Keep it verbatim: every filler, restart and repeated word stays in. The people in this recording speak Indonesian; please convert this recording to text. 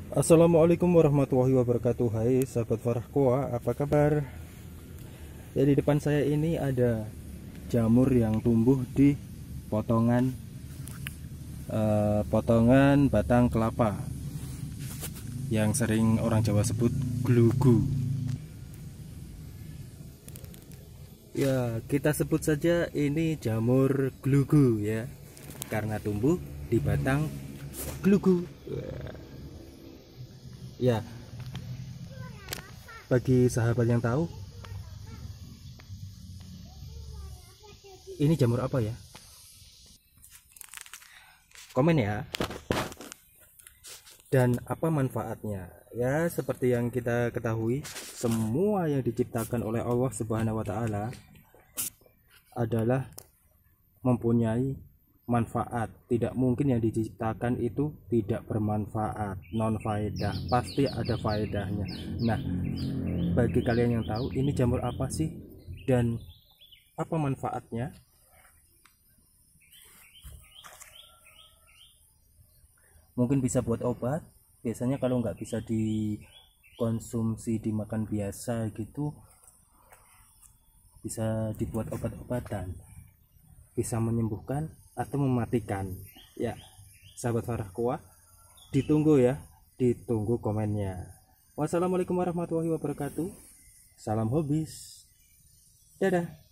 Assalamualaikum warahmatullahi wabarakatuh. Hai sahabat Farahkoa, apa kabar? Ya, di depan saya ini ada jamur yang tumbuh di potongan eh, potongan batang kelapa yang sering orang Jawa sebut glugu. Ya, kita sebut saja ini jamur glugu ya, karena tumbuh di batang glugu. Ya, bagi sahabat yang tahu, ini jamur apa ya? Komen ya. Dan apa manfaatnya? Ya, seperti yang kita ketahui, semua yang diciptakan oleh Allah Subhanahu wa taala adalah mempunyai manfaat. Tidak mungkin yang diciptakan itu tidak bermanfaat, non faedah. Pasti ada faedahnya. Nah, bagi kalian yang tahu ini jamur apa sih dan apa manfaatnya? Mungkin bisa buat obat. Biasanya kalau nggak bisa dikonsumsi dimakan biasa gitu, bisa dibuat obat-obatan, bisa menyembuhkan atau mematikan. Ya, sahabat Farahkoa, ditunggu ya, ditunggu komennya. Wassalamualaikum warahmatullahi wabarakatuh. Salam hobis. Dadah.